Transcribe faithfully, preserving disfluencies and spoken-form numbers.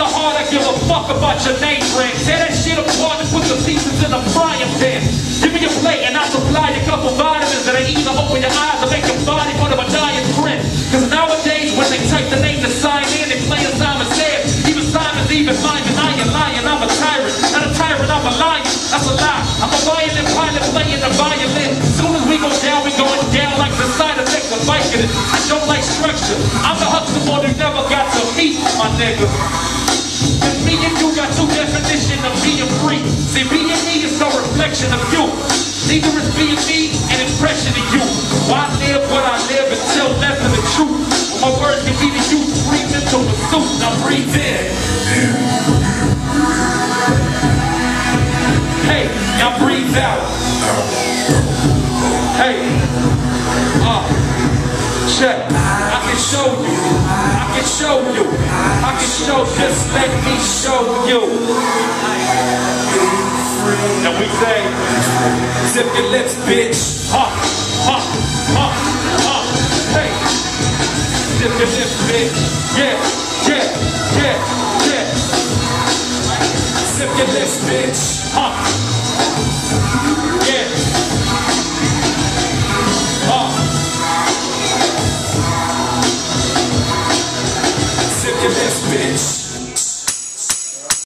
the heart, I give a fuck about your name brand. Tear that shit apart and put the pieces in a frying pan. Give me a plate and I'll supply a couple vitamins that ain't either open your eyes or make your body part of a dying friend. Cause nowadays when they type the name to sign in, they play as Simon said. Even Simon's even lying, lying, lying. I'm a tyrant, not a tyrant, I'm a lion. That's a lie. I'm a violin pilot playing the violin. Soon as we go down, we going down like the side effects of Vicodin. I don't like structure. I'm the Huxtable who never got to meet my nigga. Cause me and you got two definitions of being free. See, being me is no reflection of you. Neither is being me an impression of you. Why live what I live and tell less of the truth? When my words can be the youth, breathe into pursuit. Now breathe in. Hey, now breathe out. Hey, uh, check. I can show you. I can show you. I can show. Just let me show you. And we say, zip your lips, bitch. Huh, huh, huh, huh. Hey, zip your lips, bitch. Yeah, yeah, yeah, yeah. Zip your lips, bitch. Huh.